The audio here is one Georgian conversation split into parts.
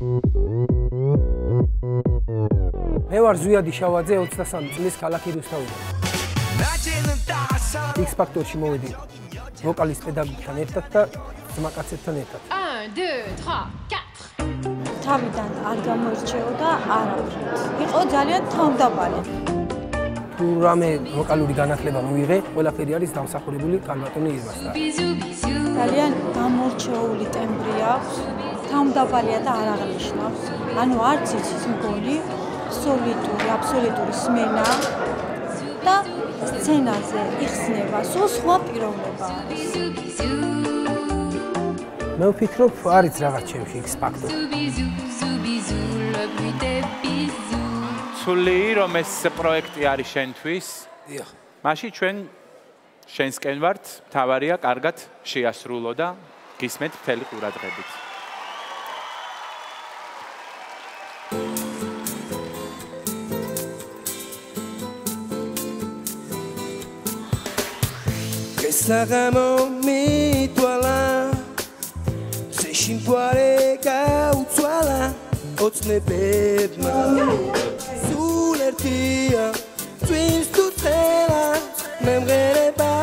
მე ვარ ზვიადი შავაძე 23 წლის ქალაქი რუსთავიდან. X Factor-ში მოვედი ვოკალის პედაგოგთან ერთად და ძმაკაცებთან ერთად. 1 2 3 4 თავიდან არ გამოირჩეოდა არაფრით. იყო ძალიან თავმდაბალი. თუ რამე ვოკალური განათლება მივიღე, ყველაფერი არის დამსახურებული კალბატონი ირმასთან. ძალიან გამორჩეული ტემბრი აქვს, თავმდაბალია და არ აღნიშნავს. ანუ არც იცის მგონი, სოლიდური, აბსოლუტური სმენა და სცენაზე იხსნება სულ სხვა პიროვნება არის. მე ვფიქრობ, არის რაღაც ჩემში X Factor. სული რომ ეს პროექტი არის შენთვის. დიახ. მაშინ ჩვენ შენსკენ ვართ, თავარია კარგად შეასრულო და გისმენთ მთელი ყურადღებით. Sაღამო მითვალა შეშიმფარე გაუცვალა ოცნებებმა სულ ერთია წვიმს თუ ცხელა მემღერება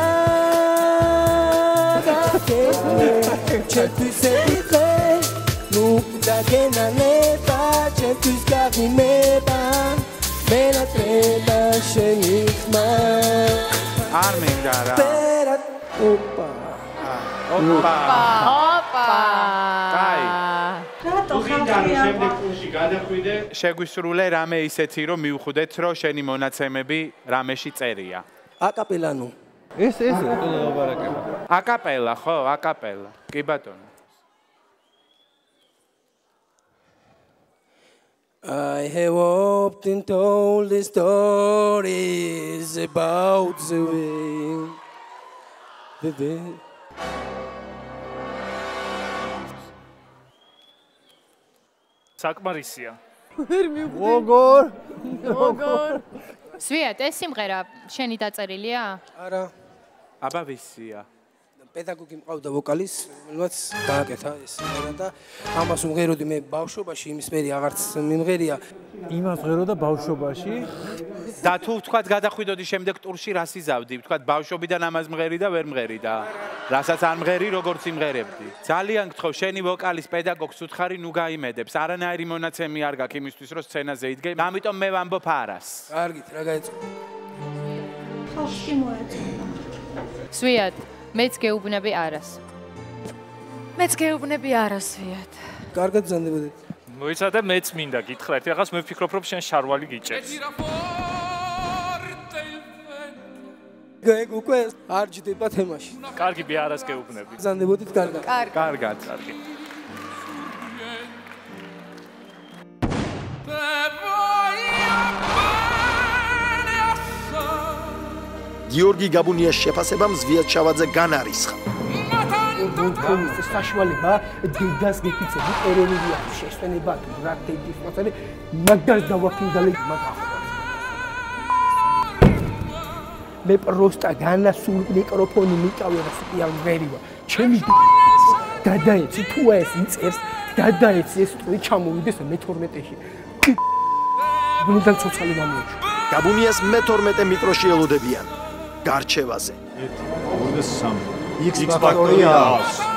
ჩემთვის ეხე ნუ დაგენანება ჩემთვის გაღიმება მენატრება შენი ხმა არ მინდა რა Opa. Opa. Opa. Კაი. რატო ხალხი შემდეგ კურსში გადახვიდე. შეგვისრულე რამე ისეთი რომ მივხვდეთ რომ შენი მონაცემები რამეში წერია. აკაპელანო. ეს ლაბარაკება. აკაპელა ხო? აკაპელა. კი ბატონო. I have often told the stories about the way. საკმარისია. როგორ? ზვიად, ეს სიმღერა შენი დაწერილია? არა, აბა ვისია. პედაგოგი მყავდა ვოკალის, რომელმაც გააკეთა ეს სიმღერა და ამას უმღეროდი მე ბავშვობაში, იმის მერი აღარც მიმღერია. იმას ღეროდა ბავშვობაში. და თუ ვთქვათ გადახვიდოდი შემდეგ ტურში რას იზავდი? ვთქვათ ბავშვობიდან ამას მღერი და ვერ მღერი და რასაც არ მღერი როგორც იმღერებდი. ძალიან გთხოვ შენი ვოკალის პედაგოგს უთხარი ნუ გაიმედებს. არანაირი მონაცემი არ გაქვს იმისთვის რომ სცენაზე იდგე. ამიტომ მე ვამბობ არას. კარგით, რა გაეწო. ხალხი მოეწონა. ზვიად, მეც გეუბნები არას. მეც გეუბნები არას, ზვიად. კარგად ბრძანდებოდეთ. მოიცადე მეც მინდა გითხრა ერთი რაღაც მე ვფიქრობ რომ შენ შარვალი გიჭერს. გეგ უკვე არ ჯდება თემაში. კარგი ბი არას გეუბნები. ბრძანდებოდით კარგად. კარგად. კარგი. გიორგი გაბუნიას შეფასებამ ზვიად შავაძე განარისხა. ეს საშუალება დედას გეკიცები ეროვნული აქვს შეშენება თუ რა დედის მოსწავლე მაგას დავაფინდალე მაგახო მე პროსტა განასულ მიკროფონი მიტავე და სპიალ ვერივა ჩემი გადაეცი თუ ეს იწერს გადაეცი ეს ტყვი ჩამოვიდეს მე-12-ში გუნდან ცოცხალი გამოიჩო გაბუნიას მე-12 მიკროში ელოდებიან გარჩევაზე 1 2 3 X Factor-ია.